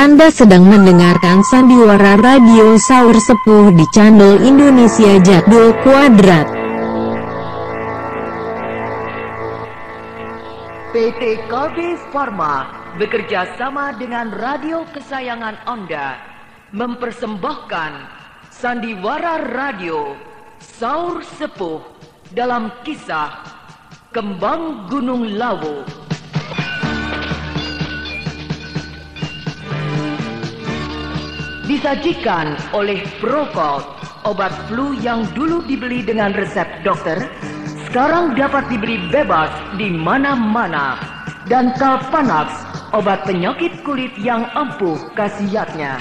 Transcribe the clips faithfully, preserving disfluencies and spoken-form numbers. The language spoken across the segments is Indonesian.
Anda sedang mendengarkan Sandiwara Radio Sahur Sepuh di channel Indonesia Jadul Kuadrat. P T K B Pharma bekerja sama dengan radio kesayangan Anda mempersembahkan Sandiwara Radio Sahur Sepuh dalam kisah Kembang Gunung Lawu. Disajikan oleh Procold, obat flu yang dulu dibeli dengan resep dokter, sekarang dapat dibeli bebas di mana-mana. Dan Kalpanax, obat penyakit kulit yang ampuh khasiatnya.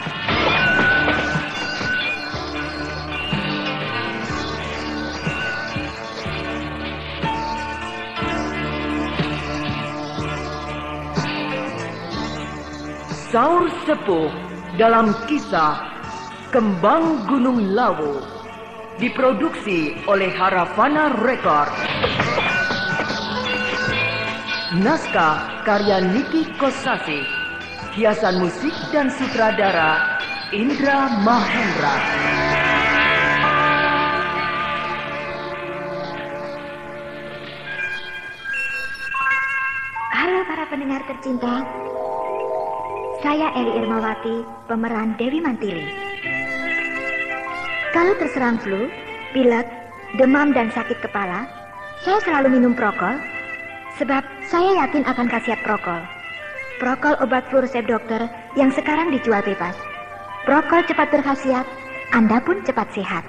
Sahur Sepuh dalam kisah Kembang Gunung Lawu diproduksi oleh Haravana Record. Naskah karya Niki Kosasi, hiasan musik dan sutradara Indra Mahendra. Halo para pendengar tercinta. Saya Eli Irmawati, pemeran Dewi Mantili. Kalau terserang flu, pilek, demam dan sakit kepala, saya selalu minum Procold, sebab saya yakin akan khasiat Procold. Procold obat flu resep dokter yang sekarang dijual bebas. Procold cepat berkhasiat, Anda pun cepat sehat.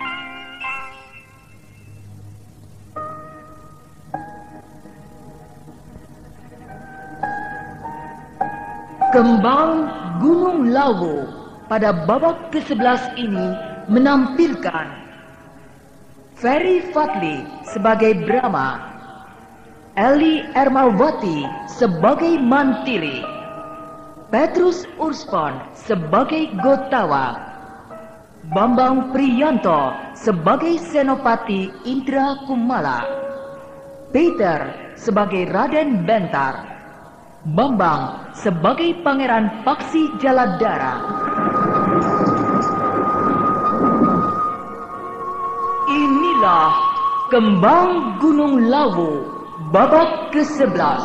Kembang Gunung Lawu pada babak kesebelas ini menampilkan Ferry Fadli sebagai Brahma, Eli Ermawati sebagai Mantili, Petrus Urspon sebagai Gotawa, Bambang Priyanto sebagai Senopati Indra Kumala, Peter sebagai Raden Bentar, Bambang sebagai Pangeran Paksi Jaladara. Inilah Kembang Gunung Lawu babak kesebelas.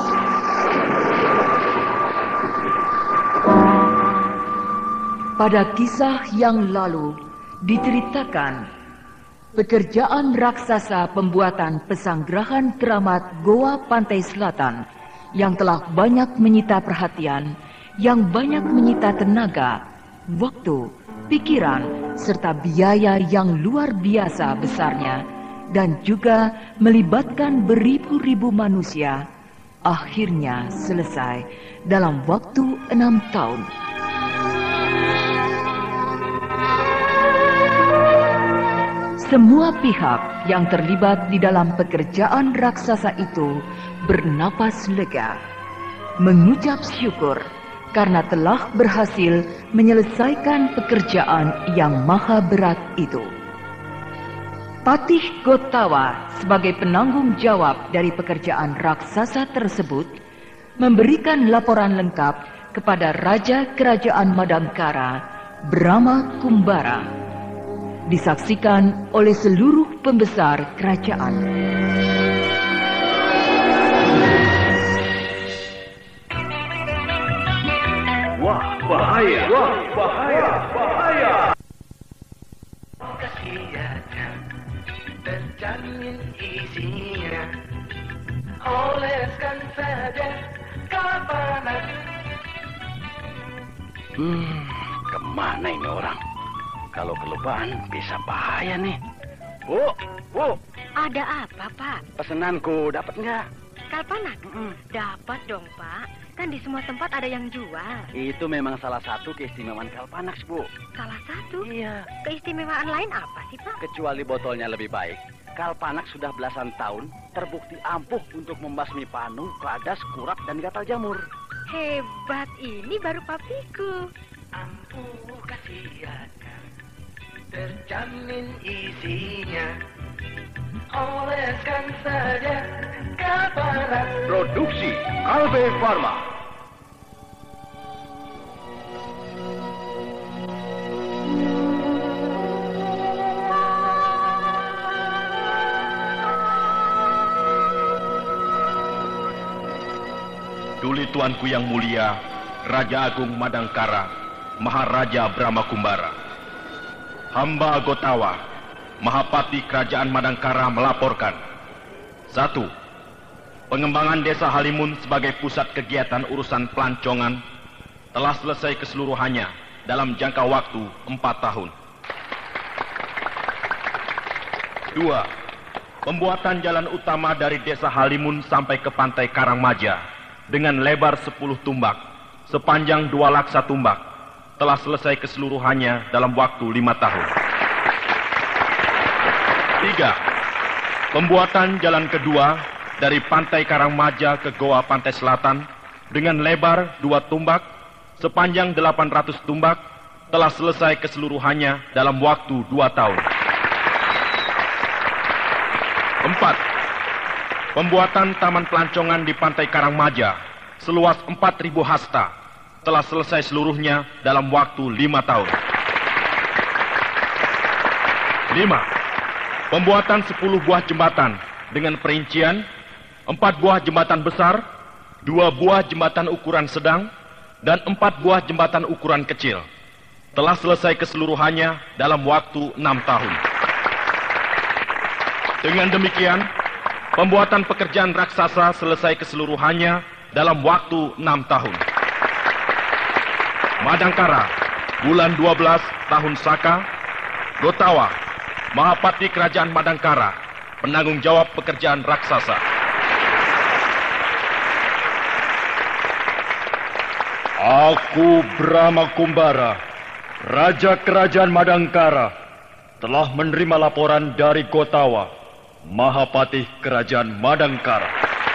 Pada kisah yang lalu diceritakan pekerjaan raksasa pembuatan pesanggrahan keramat Goa Pantai Selatan yang telah banyak menyita perhatian, yang banyak menyita tenaga, waktu, pikiran, serta biaya yang luar biasa besarnya, dan juga melibatkan beribu-ribu manusia, akhirnya selesai dalam waktu enam tahun. Semua pihak yang terlibat di dalam pekerjaan raksasa itu bernapas lega, mengucap syukur karena telah berhasil menyelesaikan pekerjaan yang maha berat itu. Patih Gotawa sebagai penanggung jawab dari pekerjaan raksasa tersebut memberikan laporan lengkap kepada Raja Kerajaan Madangkara, Brahma Kumbara. Disaksikan oleh seluruh pembesar kerajaan. Wah, bahaya! Wah, bahaya! Bahaya! Kasihatnya terjamin isinya, oleskan saja kapanan. Hmm, kemana ini orang? Kalau kelupaan bisa bahaya nih. Bu, Bu. Ada apa, Pak? Pesenanku dapat nggak? Kalpanax? Mm-mm. Dapat dong, Pak. Kan di semua tempat ada yang jual. Itu memang salah satu keistimewaan Kalpanax, Bu. Salah satu? Iya. Keistimewaan lain apa sih, Pak? Kecuali botolnya lebih baik. Kalpanax sudah belasan tahun terbukti ampuh untuk membasmi panu, kadas, kurap, dan gatal jamur. Hebat, ini baru papiku. Ampuh kasihatnya terjamin isinya, oleskan saja kapanan. Produksi Kalbe Pharma. Tuanku yang mulia, Raja Agung Madangkara, Maharaja Brahma Kumbara. Hamba Gotawa, Mahapati Kerajaan Madangkara melaporkan. Satu. Pengembangan Desa Halimun sebagai pusat kegiatan urusan pelancongan telah selesai keseluruhannya dalam jangka waktu empat tahun. Dua. Pembuatan jalan utama dari Desa Halimun sampai ke Pantai Karangmaja dengan lebar sepuluh tumbak, sepanjang dua laksa tumbak, telah selesai keseluruhannya dalam waktu lima tahun. Tiga. Pembuatan jalan kedua dari Pantai Karangmaja ke Goa Pantai Selatan dengan lebar dua tumbak, sepanjang delapan ratus tumbak, telah selesai keseluruhannya dalam waktu dua tahun. Empat. Pembuatan taman pelancongan di Pantai Karangmaja seluas empat ribu hasta telah selesai seluruhnya dalam waktu lima tahun. Lima. Pembuatan sepuluh buah jembatan dengan perincian empat buah jembatan besar, dua buah jembatan ukuran sedang, dan empat buah jembatan ukuran kecil telah selesai keseluruhannya dalam waktu enam tahun. Dengan demikian, pembuatan pekerjaan raksasa selesai keseluruhannya dalam waktu enam tahun. Madangkara, bulan dua belas tahun Saka. Gotawa, Mahapati Kerajaan Madangkara, penanggung jawab pekerjaan raksasa. Aku Brahma Kumbara, Raja Kerajaan Madangkara, telah menerima laporan dari Gotawa, Mahapati Kerajaan Madangkara.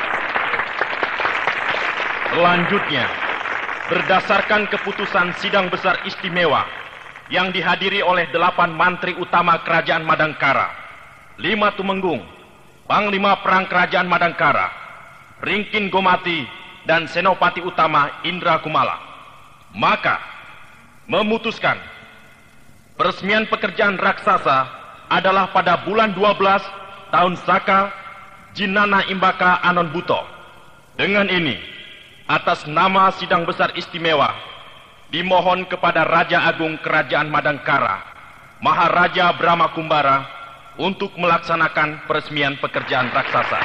Selanjutnya, berdasarkan keputusan Sidang Besar Istimewa yang dihadiri oleh delapan mantri utama Kerajaan Madangkara, lima Tumenggung, Panglima Perang Kerajaan Madangkara, Ringkin Gomati, dan Senopati Utama Indra Kumala, maka memutuskan peresmian pekerjaan raksasa adalah pada bulan dua belas tahun Saka, Jinana Imbaka Anon Buto. Dengan ini, atas nama Sidang Besar Istimewa, dimohon kepada Raja Agung Kerajaan Madangkara, Maharaja Brahma Kumbara, untuk melaksanakan peresmian pekerjaan raksasa.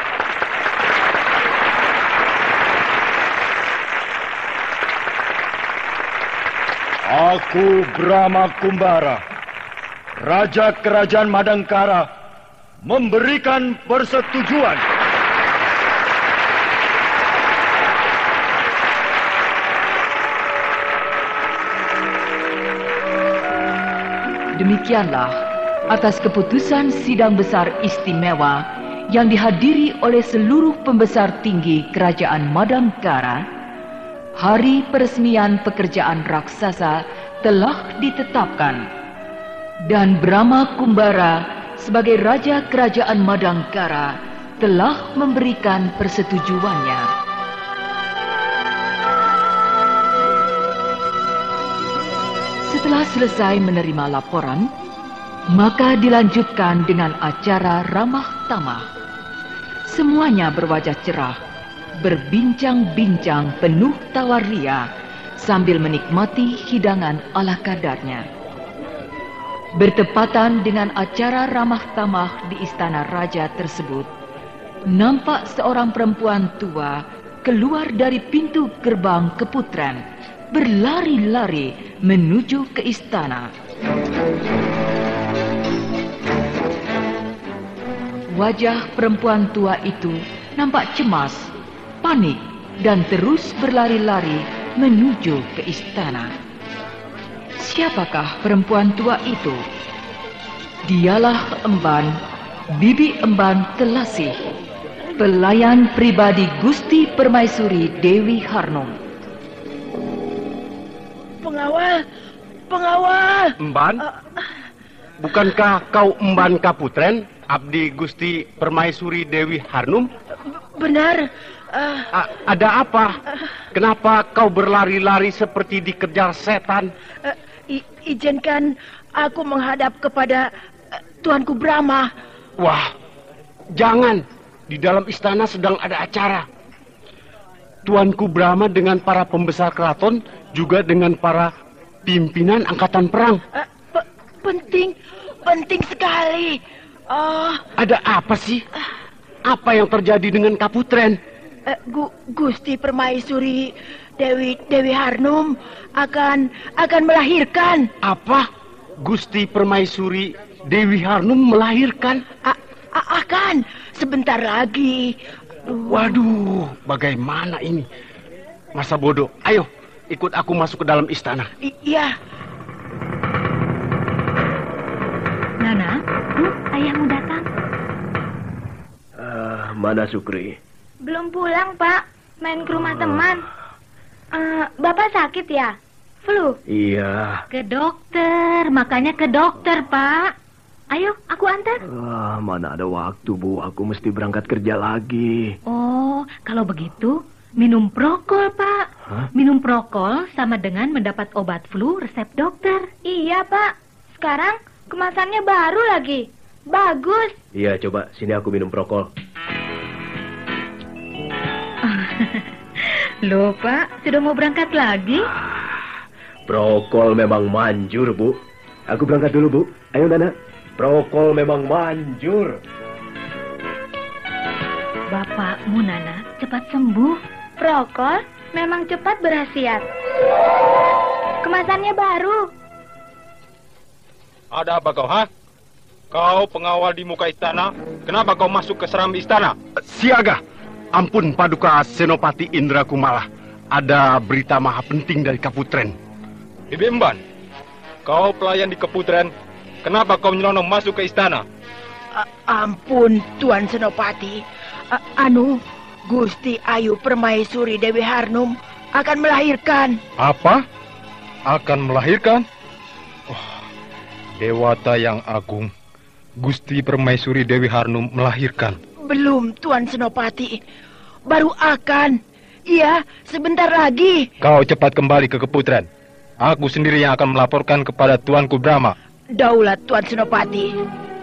Aku Brahma Kumbara, Raja Kerajaan Madangkara, memberikan persetujuan. Demikianlah atas keputusan Sidang Besar Istimewa yang dihadiri oleh seluruh pembesar tinggi Kerajaan Madangkara, hari peresmian pekerjaan raksasa telah ditetapkan, dan Brahma Kumbara sebagai Raja Kerajaan Madangkara telah memberikan persetujuannya. Setelah selesai menerima laporan, maka dilanjutkan dengan acara ramah tamah. Semuanya berwajah cerah, berbincang-bincang penuh tawar ria sambil menikmati hidangan ala kadarnya. Bertepatan dengan acara ramah tamah di istana raja tersebut, nampak seorang perempuan tua keluar dari pintu gerbang keputren, berlari-lari menuju ke istana. Wajah perempuan tua itu nampak cemas, panik, dan terus berlari-lari menuju ke istana. Siapakah perempuan tua itu? Dialah Emban, Bibi Emban Telasih, pelayan pribadi Gusti Permaisuri Dewi Harnum. Pengawal, pengawal. Emban? Bukankah kau Emban Kaputren, abdi Gusti Permaisuri Dewi Harnum? Benar. Uh, A ada apa? Kenapa kau berlari-lari seperti dikejar setan? Uh, izinkan aku menghadap kepada uh, Tuanku Brahma. Wah, jangan. Di dalam istana sedang ada acara. Tuanku Brahma dengan para pembesar keraton, juga dengan para pimpinan angkatan perang. Uh, pe- penting, penting sekali. Oh, ada apa sih? Apa yang terjadi dengan Kaputren? Uh, Gu Gusti Permaisuri Dewi Dewi Harnum akan akan melahirkan. Apa? Gusti Permaisuri Dewi Harnum melahirkan? A a akan sebentar lagi. Aduh. Waduh, bagaimana ini? Masa bodoh. Ayo, ikut aku masuk ke dalam istana. I iya. Nana, Bu, ayahmu datang. Uh, mana Sukri? Belum pulang, Pak. Main ke rumah uh. teman. Uh, Bapak sakit ya? Flu? Iya. Ke dokter, makanya ke dokter, Pak. Ayo, aku antar. Ah, mana ada waktu, Bu. Aku mesti berangkat kerja lagi. Oh, kalau begitu, minum Prokol, Pak. Hah? Minum Prokol sama dengan mendapat obat flu resep dokter. Iya, Pak. Sekarang kemasannya baru lagi. Bagus. Iya, coba. Sini aku minum Prokol. Loh, Pak. Sudah mau berangkat lagi? Ah, Prokol memang manjur, Bu. Aku berangkat dulu, Bu. Ayo, Nana. Prokol memang manjur. Bapakmu, Nana, cepat sembuh. Prokol memang cepat berhasiat. Kemasannya baru. Ada apa kau, ha? Kau pengawal di muka istana, kenapa kau masuk ke serambi istana? Siaga! Ampun, Paduka Senopati Indra Kumala. Ada berita maha penting dari Kaputren. Bibi Emban, kau pelayan di Kaputren, kenapa kau menyelonong masuk ke istana? A ampun, Tuan Senopati. A anu, Gusti Ayu Permaisuri Dewi Harnum akan melahirkan. Apa? Akan melahirkan? Oh, Dewata yang agung, Gusti Permaisuri Dewi Harnum melahirkan. Belum, Tuan Senopati. Baru akan. Iya, sebentar lagi. Kau cepat kembali ke Kaputren. Aku sendiri yang akan melaporkan kepada Tuanku Brahma. Daulat, Tuan Senopati.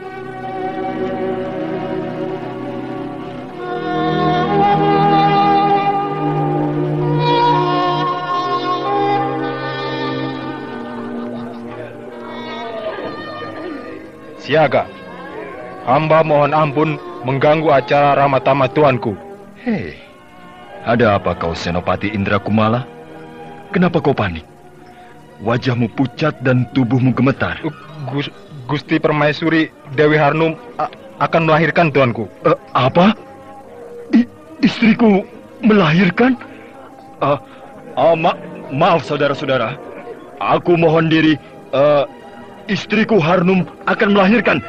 Siaga, hamba mohon ampun mengganggu acara Ramatama Tuanku. Hei, ada apa kau Senopati Indra Kumala? Kenapa kau panik? Wajahmu pucat dan tubuhmu gemetar. Gus, Gusti Permaisuri Dewi Harnum akan melahirkan Tuanku. Uh, apa? I, istriku melahirkan? Uh, uh, ma maaf saudara-saudara. Aku mohon diri. Uh, istriku Harnum akan melahirkan.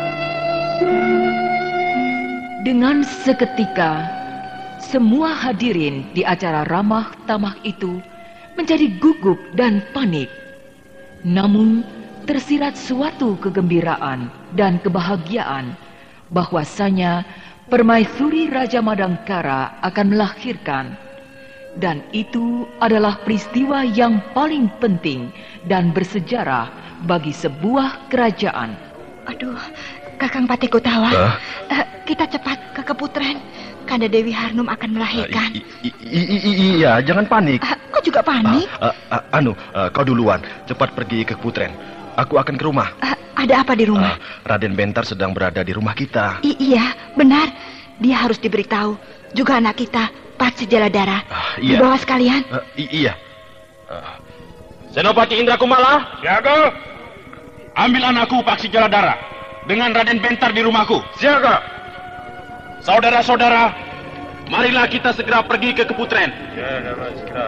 Dengan seketika, semua hadirin di acara ramah tamah itu menjadi gugup dan panik. Namun, tersirat suatu kegembiraan dan kebahagiaan bahwasanya Permaisuri Raja Madangkara akan melahirkan. Dan itu adalah peristiwa yang paling penting dan bersejarah bagi sebuah kerajaan. Aduh, Kakang Patikutawa, uh? uh, kita cepat ke Kaputren. Kanda Dewi Harnum akan melahirkan. Uh, iya, jangan panik. Uh, kok juga panik? Uh, uh, uh, anu, uh, kau duluan. Cepat pergi ke Kaputren. Aku akan ke rumah. Uh, ada apa di rumah? Uh, Raden Bentar sedang berada di rumah kita. I iya, benar. Dia harus diberitahu. Juga anak kita, Patsi Jaladara. Uh, iya. Dibawa sekalian. Uh, iya. Uh. Senopati Indra Kumala, siaga. Ambil anakku Patsi Jaladara dengan Raden Bentar di rumahku. Siaga. Saudara-saudara, marilah kita segera pergi ke Kaputren. Ya, segera.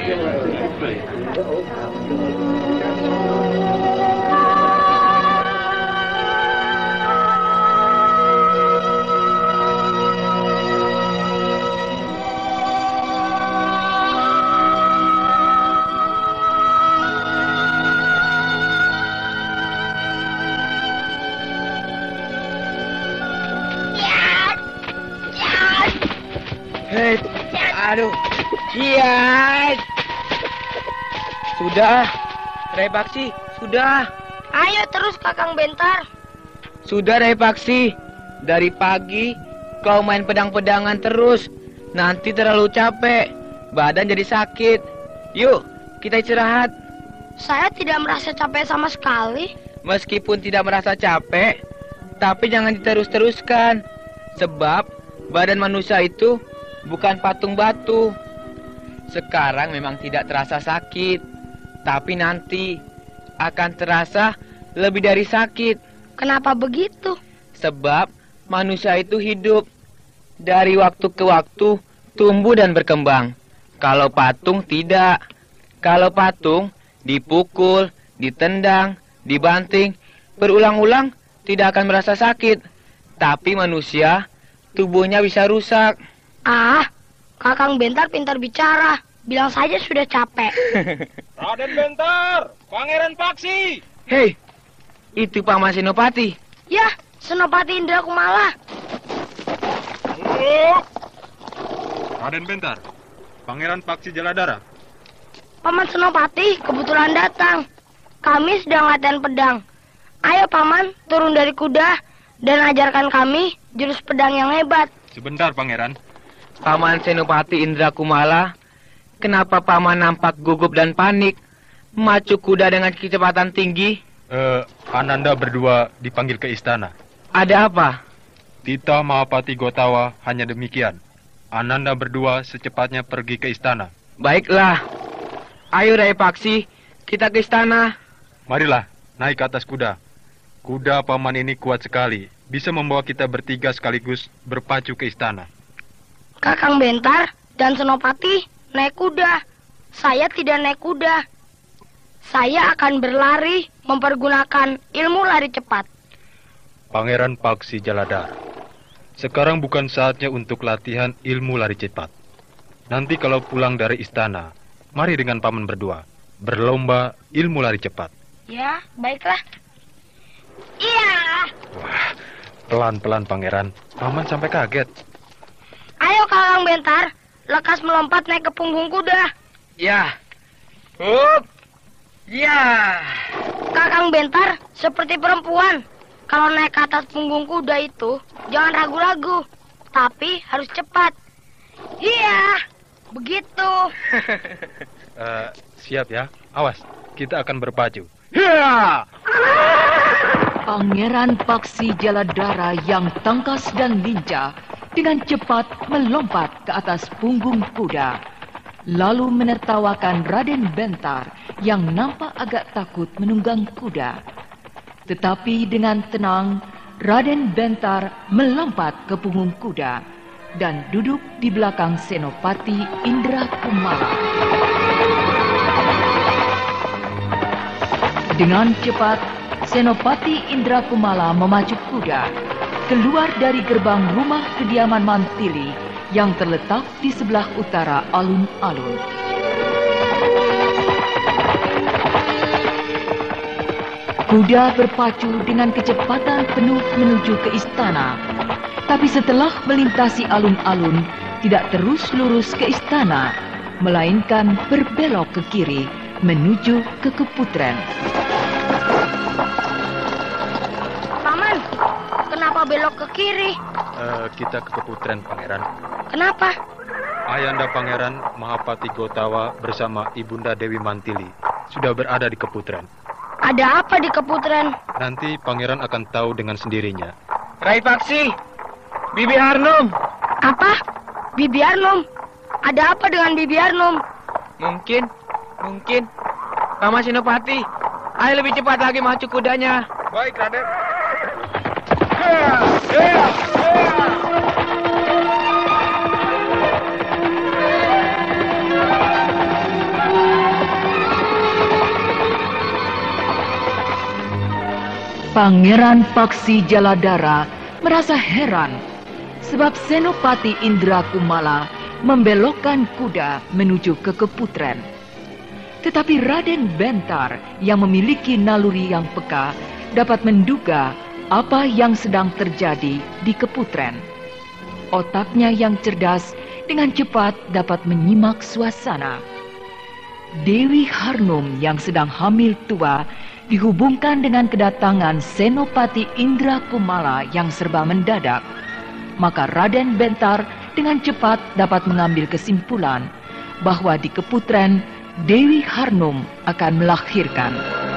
Hei, aduh, Ciat. Sudah, Repaksi, sudah. Ayo terus Kakang Bentar. Sudah Repaksi, dari pagi kau main pedang-pedangan terus. Nanti terlalu capek. badan jadi sakit. Yuk, kita istirahat. Saya tidak merasa capek sama sekali. Meskipun tidak merasa capek, tapi jangan diterus-teruskan. Sebab badan manusia itu bukan patung batu. Sekarang memang tidak terasa sakit, tapi nanti akan terasa lebih dari sakit. Kenapa begitu? Sebab manusia itu hidup. Dari waktu ke waktu tumbuh dan berkembang. Kalau patung tidak. Kalau patung dipukul, ditendang, dibanting, berulang-ulang tidak akan merasa sakit. Tapi manusia, tubuhnya bisa rusak. Ah, Kakang Bentar pintar bicara. Bilang saja sudah capek. Raden Bentar, Pangeran Paksi. Hei, itu Paman Senopati. Ya, Senopati Indra Kumala. Raden Bentar, Pangeran Paksi Jaladara. Paman Senopati kebetulan datang. Kami sedang latihan pedang. Ayo Paman, turun dari kuda dan ajarkan kami jurus pedang yang hebat. Sebentar, Pangeran. Paman Senopati Indra Kumala, kenapa Paman nampak gugup dan panik? Memacu kuda dengan kecepatan tinggi? Eh, Ananda berdua dipanggil ke istana. Ada apa? Tita Mahapati Gotawa hanya demikian. Ananda berdua secepatnya pergi ke istana. Baiklah. Ayo Rai Paksi, kita ke istana. Marilah, naik ke atas kuda. Kuda Paman ini kuat sekali. Bisa membawa kita bertiga sekaligus berpacu ke istana. Kakang Bentar dan Senopati naik kuda. Saya tidak naik kuda. Saya akan berlari mempergunakan ilmu lari cepat. Pangeran Paksi Jaladara, sekarang bukan saatnya untuk latihan ilmu lari cepat. Nanti kalau pulang dari istana, mari dengan Paman berdua berlomba ilmu lari cepat. Ya, baiklah. Iya. Wah, pelan-pelan Pangeran. Paman sampai kaget. Ayo Kakang Bentar, lekas melompat naik ke punggung kuda. Ya. Hup. Ya. Kakang Bentar seperti perempuan. Kalau naik ke atas punggung kuda itu, jangan ragu-ragu, tapi harus cepat. Iya, begitu. uh, siap ya, awas, kita akan berpacu. Ya! Pangeran Paksi Jaladara yang tangkas dan lincah dengan cepat melompat ke atas punggung kuda, lalu menertawakan Raden Bentar yang nampak agak takut menunggang kuda. Tetapi dengan tenang, Raden Bentar melompat ke punggung kuda dan duduk di belakang Senopati Indra Kumala. Dengan cepat, Senopati Indra Kumala memacu kuda keluar dari gerbang rumah kediaman Mantili yang terletak di sebelah utara alun-alun. Kuda berpacu dengan kecepatan penuh menuju ke istana. Tapi setelah melintasi alun-alun, tidak terus lurus ke istana, melainkan berbelok ke kiri menuju ke Keputren. Paman, kenapa belok ke kiri? Uh, kita ke Keputren, Pangeran. Kenapa? Ayahanda Pangeran Mahapati Gotawa bersama Ibunda Dewi Mantili sudah berada di Keputren. Ada apa di Keputren? Nanti Pangeran akan tahu dengan sendirinya. Rai Paksi, Bibi Harnum. Apa? Bibi Harnum? Ada apa dengan Bibi Harnum? Mungkin, mungkin. Paman Senopati, ayo lebih cepat lagi maju kudanya. Baik, Raden. Pangeran Paksi Jaladara merasa heran sebab Senopati Indra Kumala membelokkan kuda menuju ke Keputren. Tetapi Raden Bentar yang memiliki naluri yang peka dapat menduga apa yang sedang terjadi di Keputren. Otaknya yang cerdas dengan cepat dapat menyimak suasana. Dewi Harnum yang sedang hamil tua dihubungkan dengan kedatangan Senopati Indra Kumala yang serba mendadak. Maka Raden Bentar dengan cepat dapat mengambil kesimpulan bahwa di Keputren Dewi Harnum akan melahirkan.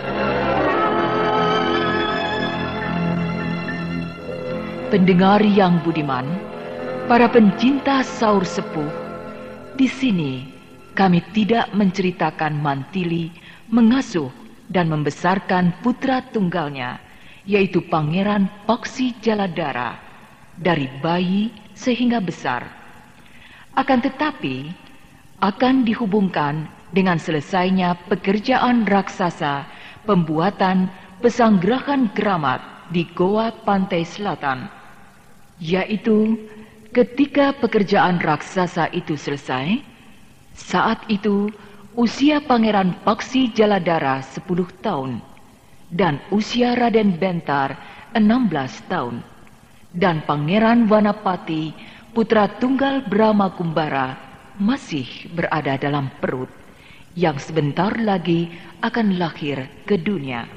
Pendengar yang budiman, para pencinta Saur Sepuh, di sini kami tidak menceritakan Mantili mengasuh dan membesarkan putra tunggalnya, yaitu Pangeran Paksi Jaladara, dari bayi sehingga besar. Akan tetapi, akan dihubungkan dengan selesainya pekerjaan raksasa pembuatan pesanggrahan keramat di Goa Pantai Selatan, yaitu ketika pekerjaan raksasa itu selesai, saat itu usia Pangeran Paksi Jaladara sepuluh tahun dan usia Raden Bentar enam belas tahun, dan Pangeran Wanapati putra tunggal Brahma Kumbara masih berada dalam perut yang sebentar lagi akan lahir ke dunia.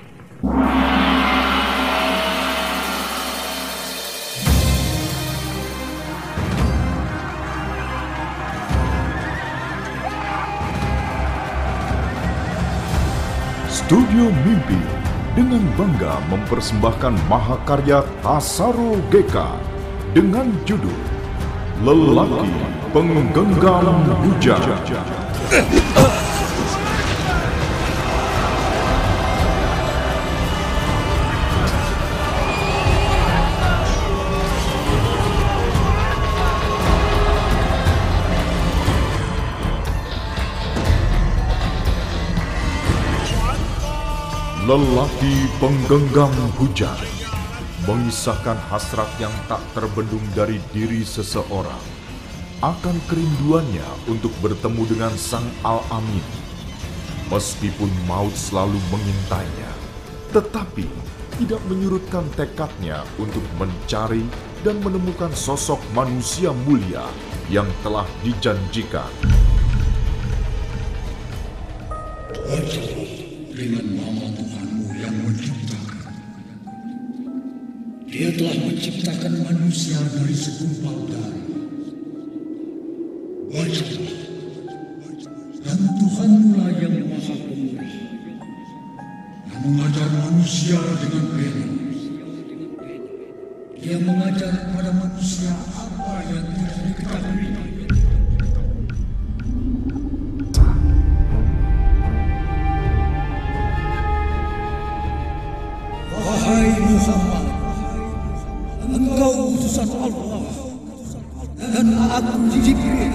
Studio Mimpi dengan bangga mempersembahkan mahakarya Tasaro Geka dengan judul Lelaki Penggenggam Hujan. Lelaki Penggenggam Hujan mengisahkan hasrat yang tak terbendung dari diri seseorang akan kerinduannya untuk bertemu dengan Sang Al-Amin. Meskipun maut selalu mengintainya, tetapi tidak menyurutkan tekadnya untuk mencari dan menemukan sosok manusia mulia yang telah dijanjikan. Dengan nama Tuhanmu yang menciptakan. Dia telah menciptakan manusia dari segumpal darah. Bacalah, dan Tuhanmulah yang maha pemurah, yang mengajar manusia dengan benar. Dia mengajar kepada manusia apa yang tidak diketahui. Wahai Muhammad, engkau utusan Allah, dan aku Jibril.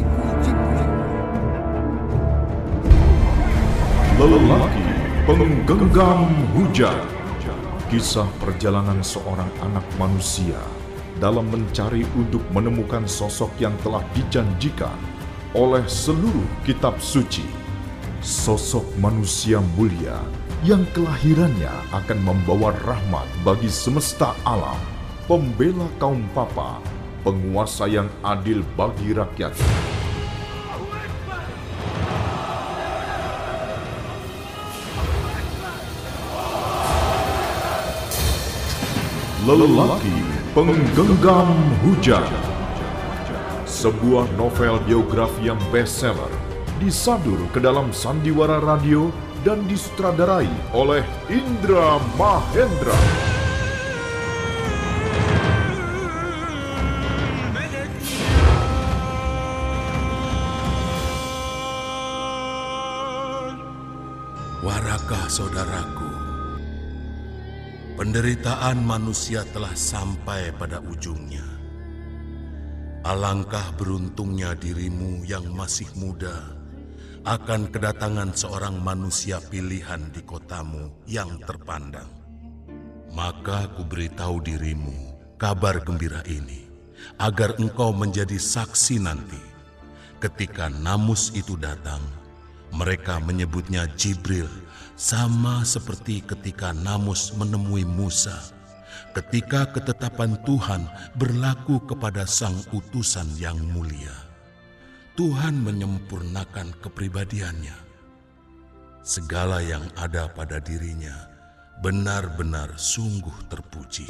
Lelaki Penggenggam Hujan. Kisah perjalanan seorang anak manusia dalam mencari untuk menemukan sosok yang telah dijanjikan oleh seluruh kitab suci. Sosok manusia mulia yang kelahirannya akan membawa rahmat bagi semesta alam, pembela kaum papa, penguasa yang adil bagi rakyat. Lelaki Penggenggam Hujan, sebuah novel biografi yang bestseller, disadur ke dalam sandiwara radio dan disutradarai oleh Indra Mahendra. Warakah saudaraku, penderitaan manusia telah sampai pada ujungnya. Alangkah beruntungnya dirimu yang masih muda akan kedatangan seorang manusia pilihan di kotamu yang terpandang. Maka ku beritahu dirimu kabar gembira ini, agar engkau menjadi saksi nanti. Ketika Namus itu datang, mereka menyebutnya Jibril, sama seperti ketika Namus menemui Musa, ketika ketetapan Tuhan berlaku kepada sang utusan yang mulia. Tuhan menyempurnakan kepribadiannya. Segala yang ada pada dirinya benar-benar sungguh terpuji.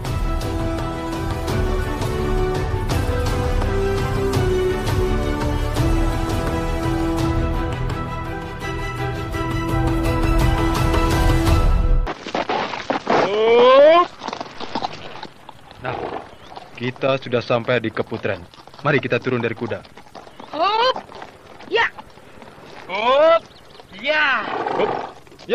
Kita sudah sampai di Keputren. Mari kita turun dari kuda. Up, ya. Up, ya. Up, ya.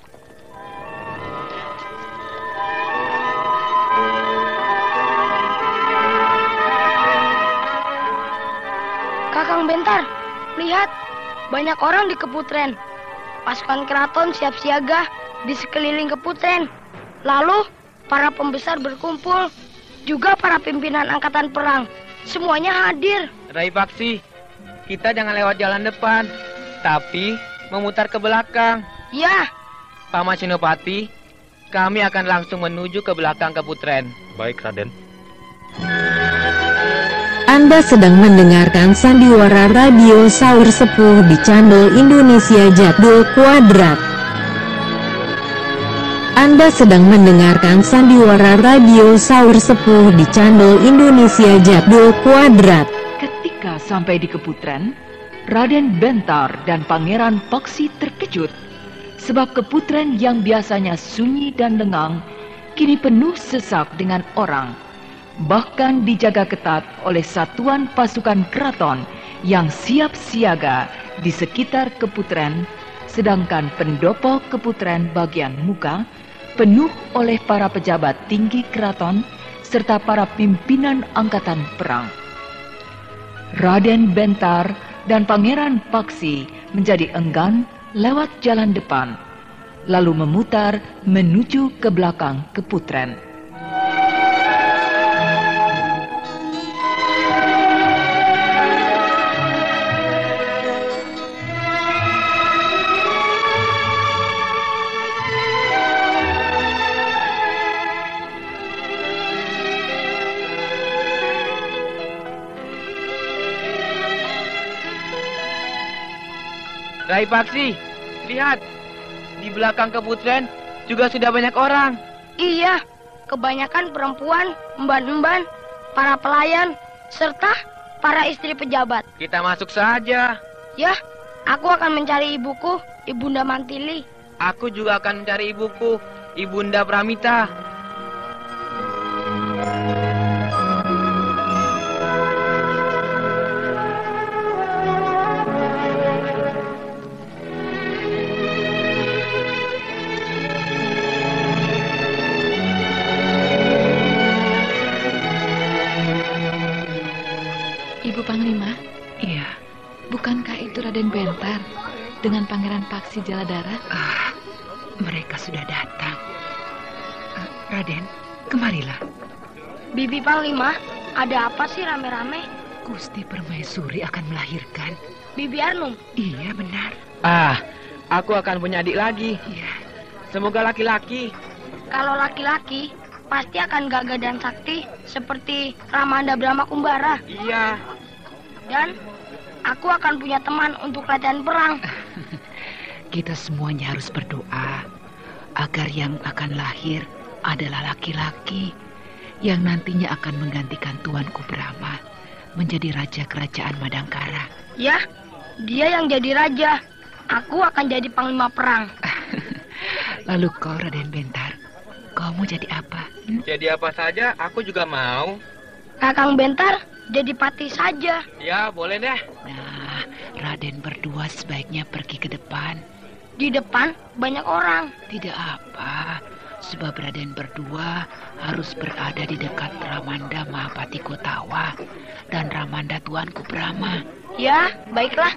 Kakang Bentar, lihat. Banyak orang di Keputren. Pasukan keraton siap siaga di sekeliling Keputren. Lalu, para pembesar berkumpul. Juga para pimpinan angkatan perang. Semuanya hadir. Rai Paksi, kita jangan lewat jalan depan, tapi memutar ke belakang. Ya. Paman Senopati, kami akan langsung menuju ke belakang Keputren. Baik, Raden. Anda sedang mendengarkan sandiwara radio Saur Sepuh di channel Indonesia Jadul Kuadrat. Anda sedang mendengarkan sandiwara radio Saur Sepuh di channel Indonesia Jadul Kuadrat. Ketika sampai di Keputren, Raden Bentar dan Pangeran Paksi terkejut. Sebab Keputren yang biasanya sunyi dan lengang, kini penuh sesak dengan orang. Bahkan dijaga ketat oleh satuan pasukan keraton yang siap siaga di sekitar Keputren, sedangkan pendopo Keputren bagian muka penuh oleh para pejabat tinggi keraton serta para pimpinan angkatan perang. Raden Bentar dan Pangeran Paksi menjadi enggan lewat jalan depan, lalu memutar menuju ke belakang Keputren. Rai Paksi, lihat. Di belakang Keputren juga sudah banyak orang. Iya, kebanyakan perempuan, emban-emban, para pelayan, serta para istri pejabat. Kita masuk saja. Ya, aku akan mencari ibuku, Ibunda Mantili. Aku juga akan mencari ibuku, Ibunda Pramita. Ibu Panglima? Iya. Bukankah itu Raden Bentar dengan Pangeran Paksi Jaladara? Ah, mereka sudah datang. Uh, Raden, kemarilah. Bibi Panglima, ada apa sih rame-rame? Gusti Permaisuri akan melahirkan. Bibi Arnum? Iya, benar. Ah, aku akan punya adik lagi. Iya. Semoga laki-laki. Kalau laki-laki, pasti akan gagah dan sakti seperti Ramanda Brahma Kumbara. Iya. Dan aku akan punya teman untuk latihan perang. Kita semuanya harus berdoa agar yang akan lahir adalah laki-laki yang nantinya akan menggantikan Tuanku Brahma menjadi raja kerajaan Madangkara. Ya, dia yang jadi raja. Aku akan jadi panglima perang. Lalu kau, Raden Bentar, kau mau jadi apa? Hmm? Jadi apa saja, aku juga mau. Kakang Bentar jadi patih saja. Ya, boleh deh. Nah, Raden berdua sebaiknya pergi ke depan. Di depan banyak orang. Tidak apa, sebab Raden berdua harus berada di dekat Ramanda Mahapati Kotawa dan Ramanda Tuanku Brahma. Ya, baiklah.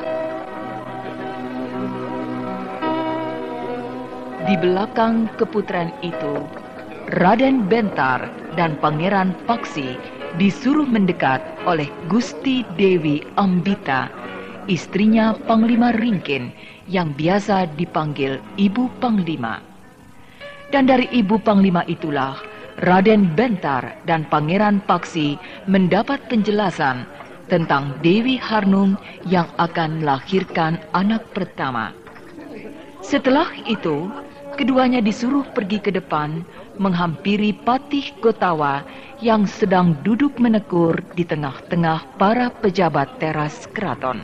Di belakang Keputren itu, Raden Bentar dan Pangeran Paksi disuruh mendekat oleh Gusti Dewi Ambita, istrinya Panglima Ringkin yang biasa dipanggil Ibu Panglima. Dan dari Ibu Panglima itulah Raden Bentar dan Pangeran Paksi mendapat penjelasan tentang Dewi Harnum yang akan melahirkan anak pertama. Setelah itu, keduanya disuruh pergi ke depan menghampiri Patih Kotawa yang sedang duduk menekur di tengah-tengah para pejabat teras keraton.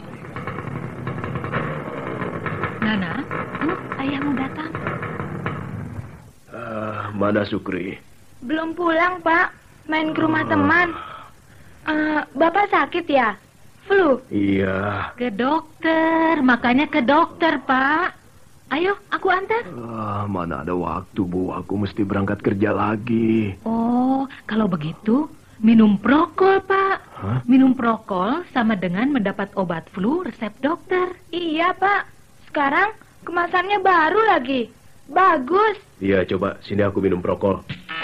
Nana, uh, ayahmu datang. Ah, mana Sukri? Belum pulang, Pak. main ke rumah teman. Uh, Bapak sakit ya? Flu? Iya. Ke dokter, makanya ke dokter, Pak. Ayo, aku antar. Ah, mana ada waktu, Bu. Aku mesti berangkat kerja lagi. Oh, kalau begitu, minum Prokol, Pak. Hah? Minum Prokol sama dengan mendapat obat flu resep dokter. Iya, Pak. Sekarang kemasannya baru lagi. Bagus. Iya, coba. Sini aku minum Prokol.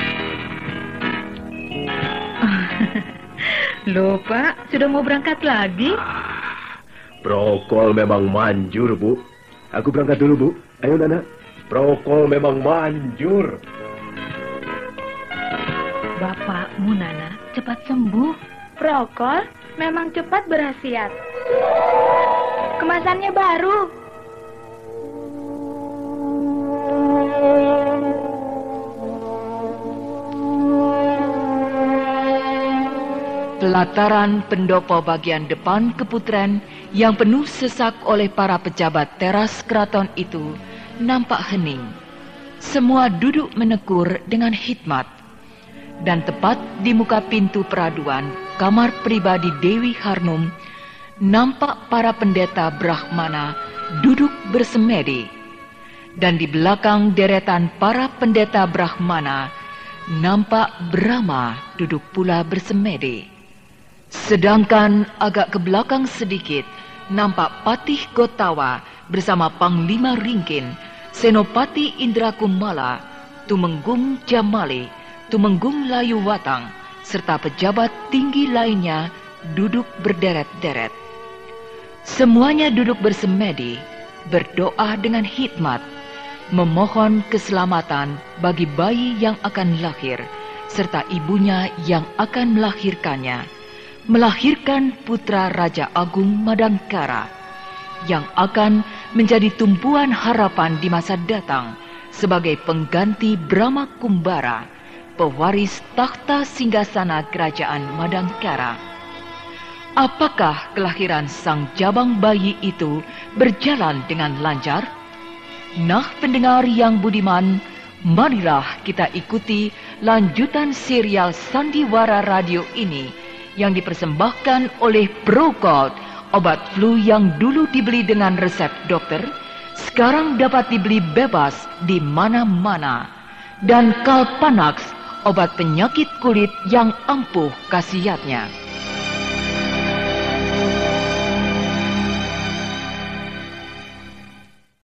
Loh, Pak, sudah mau berangkat lagi? Prokol memang manjur, Bu. Aku berangkat dulu, Bu. Ayo, Nana. Prokol memang manjur. Bapakmu, Nana, cepat sembuh. Prokol memang cepat berkhasiat. Kemasannya baru. Pelataran pendopo bagian depan keputren yang penuh sesak oleh para pejabat teras keraton itu nampak hening. Semua duduk menekur dengan hikmat. Dan tepat di muka pintu peraduan kamar pribadi Dewi Harnum, nampak para pendeta Brahmana duduk bersemedi. Dan di belakang deretan para pendeta Brahmana, nampak Brahma duduk pula bersemedi. Sedangkan agak ke belakang sedikit, nampak Patih Gotawa bersama Panglima Ringkin, Senopati Indrakumala, Tumenggung Jamali, Tumenggung Layu Watang, serta pejabat tinggi lainnya duduk berderet-deret. Semuanya duduk bersemedi, berdoa dengan hikmat, memohon keselamatan bagi bayi yang akan lahir, serta ibunya yang akan melahirkannya, melahirkan putra Raja Agung Madangkara, yang akan menjadi tumpuan harapan di masa datang sebagai pengganti Brahma Kumbara, pewaris takhta singgasana kerajaan Madangkara. Apakah kelahiran sang jabang bayi itu berjalan dengan lancar? Nah, pendengar yang budiman, marilah kita ikuti lanjutan serial Sandiwara Radio ini yang dipersembahkan oleh Prokol, obat flu yang dulu dibeli dengan resep dokter, sekarang dapat dibeli bebas di mana-mana. Dan Kalpanax, obat penyakit kulit yang ampuh khasiatnya.